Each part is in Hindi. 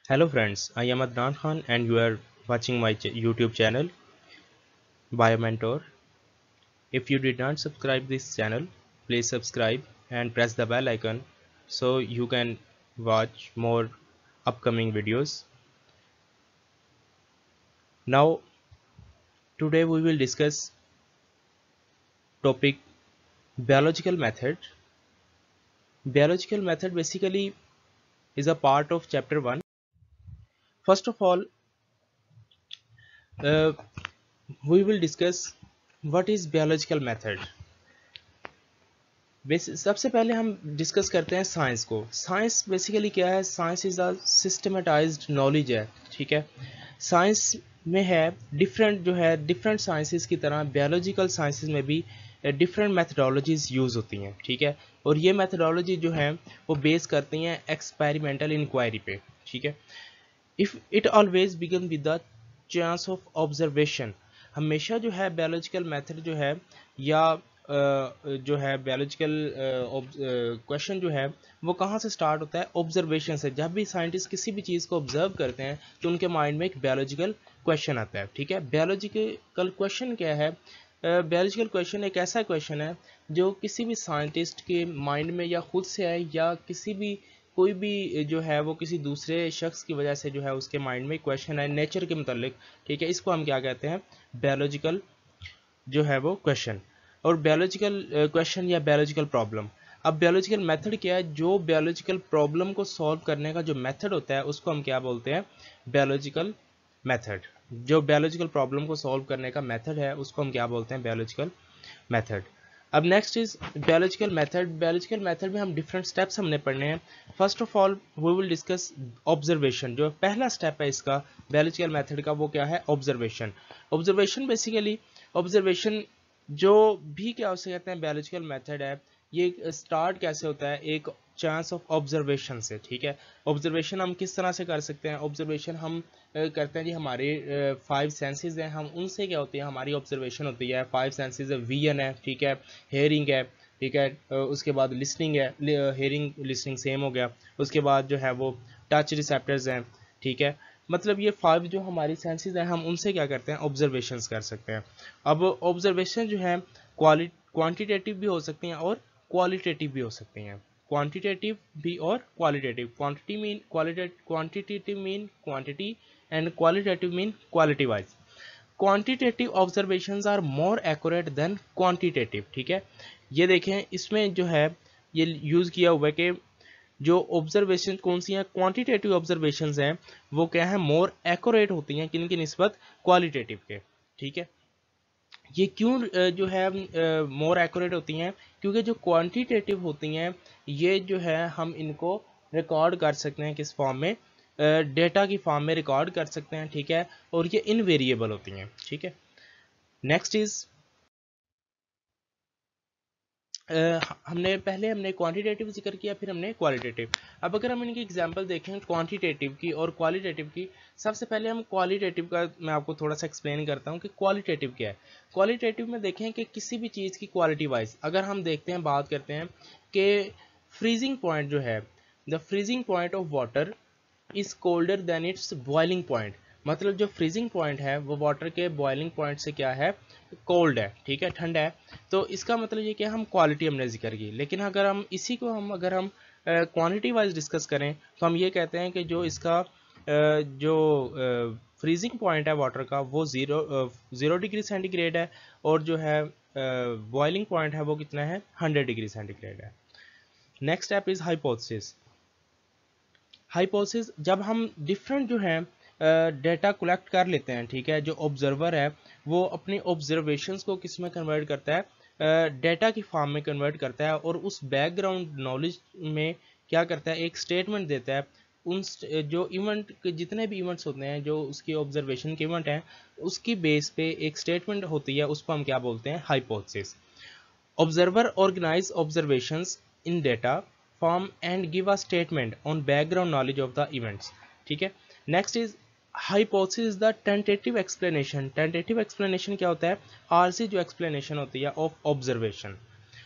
Hello friends, I am Adnan Khan and you are watching my YouTube channel BioMentor. If you did not subscribe this channel, please subscribe and press the bell icon so you can watch more upcoming videos. Now today we will discuss topic biological method. Biological method basically is a part of chapter 1. First of all, uh, we will discuss what is biological method. सबसे पहले हम डिस्कस करते हैं साइंस को। साइंस बेसिकली क्या है? Science is a systematised knowledge है, ठीक है। साइंस में है डिफरेंट साइंसेस की तरह बायोलॉजिकल साइंसेस में भी डिफरेंट मैथडोलॉजीज यूज़ होती हैं, ठीक है। और ये मैथडोलॉजी जो है वो बेस करती हैं एक्सपेरिमेंटल इंक्वायरी पे, ठीक है। If it always began with the chance of observation. हमेशा जो है बायोलॉजिकल मेथड जो है या जो है बायोलॉजिकल क्वेश्चन जो है वो कहाँ से स्टार्ट होता है? ऑब्जर्वेशन से। जब भी साइंटिस्ट किसी भी चीज़ को ऑब्जर्व करते हैं तो उनके माइंड में एक बायोलॉजिकल क्वेश्चन आता है, ठीक है। बायोलॉजिकल क्वेश्चन क्या है? बायोलॉजिकल क्वेश्चन एक ऐसा क्वेश्चन है जो किसी भी साइंटिस्ट के माइंड में या खुद से आए या किसी भी कोई भी जो है वो किसी दूसरे शख्स की वजह से जो है उसके माइंड में क्वेश्चन है नेचर के मुतालिक, ठीक है। इसको हम क्या कहते हैं? बायोलॉजिकल जो है वो क्वेश्चन। और बायोलॉजिकल क्वेश्चन या बायोलॉजिकल प्रॉब्लम। अब बायोलॉजिकल मेथड क्या है? जो बायोलॉजिकल प्रॉब्लम को सॉल्व करने का जो मेथड होता है उसको हम क्या बोलते हैं? Biological method. जो बायोलॉजिकल प्रॉब्लम को सॉल्व करने का मेथड है उसको हम क्या बोलते हैं? Biological method. अब next is biological method. Biological method में हम डिफरेंट स्टेप्स हमने पढ़ने हैं। First of all we will discuss observation. जो पहला स्टेप है इसका बायोलॉजिकल मेथड का वो क्या है? ऑब्जर्वेशन। ऑब्जर्वेशन बेसिकली ऑब्जर्वेशन जो भी क्या उसे कहते हैं बायोलॉजिकल मेथड है, ये स्टार्ट कैसे होता है? एक चांस ऑफ ऑब्जर्वेशन से, ठीक है। ऑब्जर्वेशन हम किस तरह से कर सकते हैं? ऑब्जर्वेशन हम करते हैं जी, हमारे 5 सेंसेस हैं, हम उनसे क्या होती है? हमारी ऑब्जर्वेशन होती है। 5 सेंसेस है, विजन है, ठीक है, हेयरिंग है, ठीक है, उसके बाद लिसनिंग है, हेयरिंग लिसनिंग सेम हो गया। उसके बाद जो है वो टच रिसेप्टर्स हैं, ठीक है। मतलब ये 5 जो हमारी सेंसेस हैं हम उनसे क्या करते हैं? ऑब्जर्वेशंस कर सकते हैं। अब ऑब्जर्वेशन जो है क्वांटिटेटिव भी हो सकती हैं और क्वालिटेटिव भी हो सकती हैं। क्वांटिटेटिव भी और qualitative. Quantitative mean quantity and qualitative mean quality wise. Quantitative observations are more accurate than quantitative, ठीक है। ये देखें इसमें जो है ये यूज़ किया हुआ है कि जो ऑब्जर्वेशन कौन सी हैं? क्वांटिटेटिव ऑब्जर्वेशंस हैं वो क्या है? मोर एक्यूरेट होती हैं किन की निस्बत? क्वालिटेटिव के, ठीक है। ये क्यों जो है मोर एक्यूरेट होती हैं? क्योंकि जो क्वांटिटेटिव होती हैं ये जो है हम इनको रिकॉर्ड कर सकते हैं किस फॉर्म में? डेटा की फॉर्म में रिकॉर्ड कर सकते हैं, ठीक है। और ये इनवेरिएबल होती हैं, ठीक है। नेक्स्ट इज हमने क्वांटिटेटिव जिक्र किया, फिर हमने क्वालिटेटिव। अब अगर हम इनकी एग्जांपल देखें क्वांटिटेटिव की और क्वालिटेटिव की, सबसे पहले हम क्वालिटेटिव का मैं आपको थोड़ा सा एक्सप्लेन करता हूं कि क्वालिटेटिव क्या है। क्वालिटेटिव में देखें कि किसी भी चीज़ की क्वालिटी वाइज अगर हम देखते हैं, बात करते हैं कि फ्रीजिंग पॉइंट जो है, the freezing point of water is colder than its boiling point. मतलब जो फ्रीजिंग पॉइंट है वो वाटर के बॉइलिंग पॉइंट से क्या है? कोल्ड है, ठीक है, ठंडा है। तो इसका मतलब ये कि हम क्वालिटी हमने जिक्र की। लेकिन अगर हम इसी को अगर हम क्वांटिटी वाइज डिस्कस करें तो हम ये कहते हैं कि जो इसका जो फ्रीजिंग पॉइंट है वाटर का वो ज़ीरो डिग्री सेंटीग्रेड है और जो है बॉइलिंग पॉइंट है वो कितना है? 100 डिग्री सेंटीग्रेड है। Next step is hypothesis. Hypothesis जब हम डिफरेंट जो है डेटा कलेक्ट कर लेते हैं, ठीक है। जो ऑब्जर्वर है वो अपनी ऑब्जर्वेशंस को किस में कन्वर्ट करता है? डेटा की फॉर्म में कन्वर्ट करता है और उस बैकग्राउंड नॉलेज में क्या करता है? एक स्टेटमेंट देता है। उन जो इवेंट जितने भी इवेंट्स होते हैं जो उसकी ऑब्जर्वेशन के इवेंट हैं उसकी बेस पे एक स्टेटमेंट होती है, उसको हम क्या बोलते हैं? Hypothesis. Observer organize observations in data form and give a statement on background knowledge of the events, ठीक है। Next is hypothesis the tentative explanation. Tentative explanation क्या होता है? आरसी जो एक्सप्लेनेशन होती है of observation.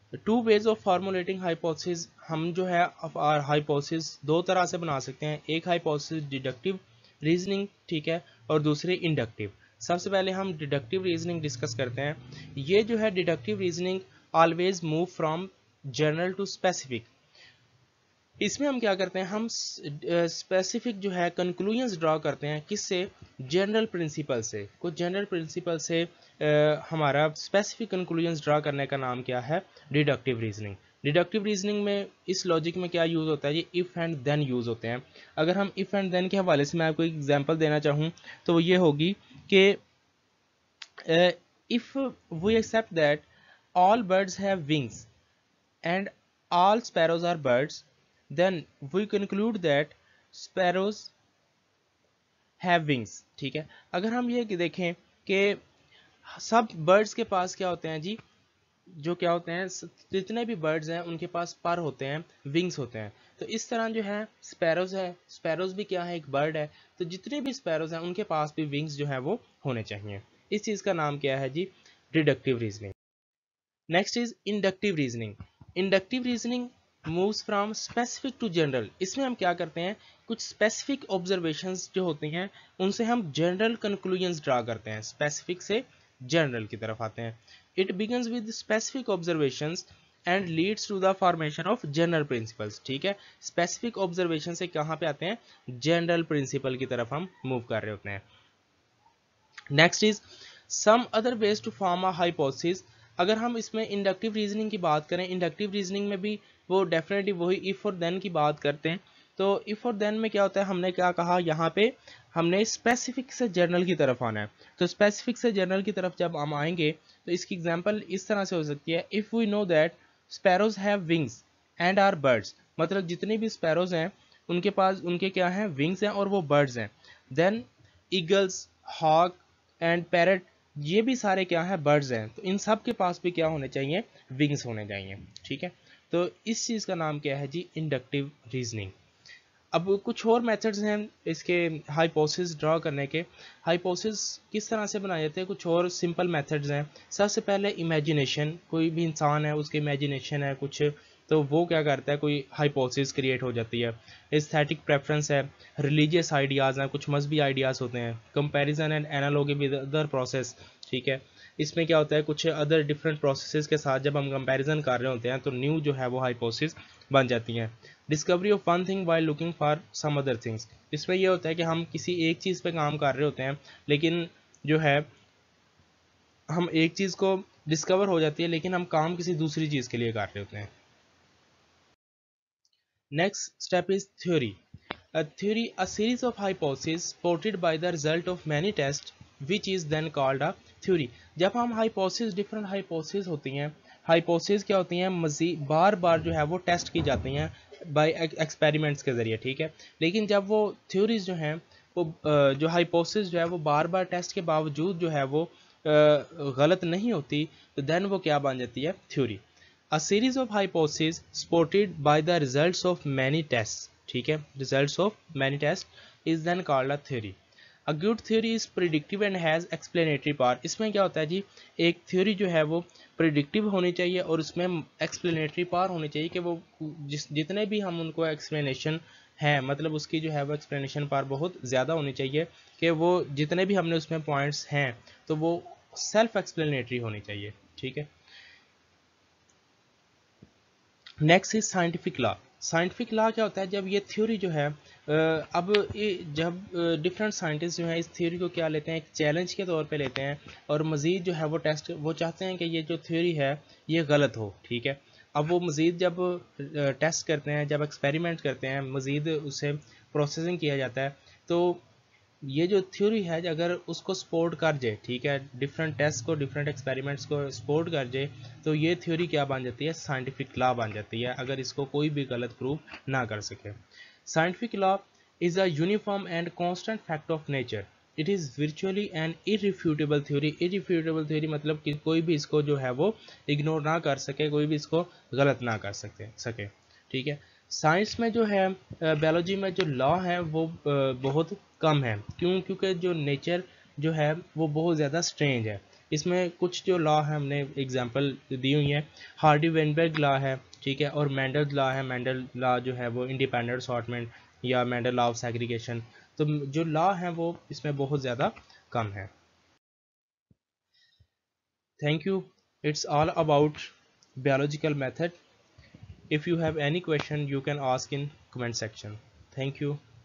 Two ways of formulating hypothesis, हम जो है हाइपोथेसिस दो तरह से बना सकते हैं। एक हाइपोथेसिस डिडक्टिव रीजनिंग, ठीक है, और दूसरी इंडक्टिव। सबसे पहले हम डिडक्टिव रीजनिंग डिस्कस करते हैं। ये जो है deductive reasoning always move from general to specific. इसमें हम क्या करते हैं, हम स्पेसिफिक जो है कंक्लूजन्स ड्रॉ करते हैं, किससे, जनरल प्रिंसिपल से। कुछ जनरल प्रिंसिपल से हमारा स्पेसिफिक कंक्लूजन्स ड्रॉ करने का नाम क्या है, डिडक्टिव रीजनिंग। डिडक्टिव रीजनिंग में इस लॉजिक में क्या यूज़ होता है, ये इफ़ एंड देन यूज़ होते हैं। अगर हम इफ़ एंड देन के हवाले से मैं आपको एक एग्जांपल देना चाहूँ तो वो ये होगी कि if we accept that all birds have wings and all sparrows are birds, then we conclude that sparrows have wings। ठीक है, अगर हम ये देखें कि सब बर्ड्स के पास क्या होते हैं जी, जो क्या होते हैं, जितने भी बर्ड्स हैं उनके पास पर होते हैं, विंग्स होते हैं। तो इस तरह जो है स्पैरोज है, स्पैरोज भी क्या है, एक बर्ड है। तो जितने भी स्पैरोज हैं उनके पास भी विंग्स जो है वो होने चाहिए। इस चीज़ का नाम क्या है जी, deductive reasoning. Next is inductive reasoning. Inductive reasoning moves from specific to general. इसमें हम क्या करते हैं, कुछ स्पेसिफिक ऑब्जर्वेशंस जो होती हैं उनसे हम जनरल कंक्लूजन्स ड्रा करते हैं, स्पेसिफिक से जनरल की तरफ आते हैं। It begins with specific observations and leads to the formation of general principles. ठीक है, स्पेसिफिक ऑब्जर्वेशन से कहाँ पे आते हैं, जनरल प्रिंसिपल की तरफ हम मूव कर रहे होते हैं। Next is some other ways to form a hypothesis. अगर हम इसमें इंडक्टिव रीजनिंग की बात करें, इंडक्टिव रीजनिंग में भी वो डेफिनेटली वही इफ और देन की बात करते हैं। तो इफ और देन में क्या होता है, हमने क्या कहा, यहाँ पे हमने स्पेसिफिक से जनरल की तरफ आना है। तो स्पेसिफिक से जनरल की तरफ जब हम आएंगे तो इसकी एग्जांपल इस तरह से हो सकती है, if we know that sparrows have wings and are birds. मतलब जितने भी स्पैरोज हैं उनके पास, उनके क्या हैं, विंग्स हैं और वो बर्ड्स हैं। Then eagles, hawk and parrot, ये भी सारे क्या हैं, बर्ड्स हैं। तो इन सब के पास भी क्या होने चाहिए, विंग्स होने चाहिए। ठीक है, तो इस चीज़ का नाम क्या है जी, इंडक्टिव रीजनिंग। अब कुछ और मेथड्स हैं इसके हाइपोथेसिस ड्रॉ करने के। हाइपोथेसिस किस तरह से बनाए जाते हैं, कुछ और सिंपल मेथड्स हैं। सबसे पहले इमेजिनेशन, कोई भी इंसान है उसकी इमेजिनेशन है कुछ, तो वो क्या करता है, कोई हाइपोथेसिस क्रिएट हो जाती है। एस्थेटिक प्रेफरेंस है, रिलीजियस आइडियाज़ हैं, कुछ मजहबी आइडियाज़ होते हैं। Comparison and analogy with other process. ठीक है, इसमें क्या होता है, कुछ अदर डिफरेंट प्रोसेसेस के साथ जब हम कंपैरिजन कर रहे होते हैं तो न्यू जो है वो हाइपोथेसिस बन जाती हैं। Discovery of one thing while looking for some other things. इसमें यह होता है कि हम किसी एक चीज़ पे काम कर रहे होते हैं, लेकिन जो है हम एक चीज़ को डिस्कवर हो जाती है लेकिन हम काम किसी दूसरी चीज़ के लिए कर रहे होते हैं। Next step is theory. A theory, a series of hypotheses supported by the result of many tests, which is then called a theory। जब हम hypothesis, different hypothesis होती हैं, hypothesis क्या होती हैं, मज़ीद बार बार जो है वो टेस्ट की जाती हैं बाय एक्सपेरिमेंट्स के ज़रिए। ठीक है, लेकिन जब वो थ्योरीज जो हैं वो जो hypothesis जो है वो बार बार टेस्ट के बावजूद जो है वो गलत नहीं होती, तो देन वो क्या बन जाती है, theory. A series of hypotheses supported by the results of many tests, ठीक है, results of many tests is then called a theory। A good theory is predictive and has explanatory power। इसमें क्या होता है जी, एक थ्योरी जो है वो प्रिडिक्टिव होनी चाहिए और उसमें एक्सप्लेनेटरी पावर होनी चाहिए कि वो जितने भी हम उनको एक्सप्लेनेशन है, मतलब उसकी जो है वो एक्सप्लेनेशन पावर बहुत ज़्यादा होनी चाहिए कि वो जितने भी हमने उसमें पॉइंट्स हैं तो वो सेल्फ एक्सप्लेनेटरी होनी चाहिए। ठीक है, next is scientific law. Scientific law क्या होता है, जब ये थ्योरी जो है अब ये जब डिफरेंट साइंटिस्ट जो हैं इस थ्योरी को क्या लेते हैं, एक चैलेंज के तौर पे लेते हैं और मज़ीद जो है वो टेस्ट, वो चाहते हैं कि ये जो थ्योरी है ये गलत हो। ठीक है, अब वो मज़ीद जब टेस्ट करते हैं, जब एक्सपेरिमेंट करते हैं, मज़ीद उसे प्रोसेसिंग किया जाता है, तो ये जो थ्योरी है अगर उसको सपोर्ट कर जाए, ठीक है, डिफरेंट टेस्ट को, डिफरेंट एक्सपेरिमेंट्स को सपोर्ट कर जाए, तो ये थ्योरी क्या बन जाती है, साइंटिफिक लॉ बन जाती है, अगर इसको कोई भी गलत प्रूव ना कर सके। Scientific law is a uniform and constant fact of nature. It is virtually an irrefutable theory. Irrefutable theory मतलब कि कोई भी इसको जो है वो इग्नोर ना कर सके, कोई भी इसको गलत ना कर सके। ठीक है, साइंस में जो है, बायोलॉजी में जो लॉ है वो बहुत कम है। क्यों? क्योंकि जो नेचर जो है वो बहुत ज़्यादा स्ट्रेंज है। इसमें कुछ जो लॉ है हमने एग्जांपल दी हुई है, हार्डी वेनबर्ग लॉ है, ठीक है, और मेंडल लॉ है। मेंडल लॉ जो है वो इंडिपेंडेंट असॉर्टमेंट या मेंडल लॉ ऑफ सेग्रीगेशन। तो जो लॉ है वो इसमें बहुत ज़्यादा कम है। Thank you. It's all about biological method. If you have any question, you can ask in comment section. Thank you.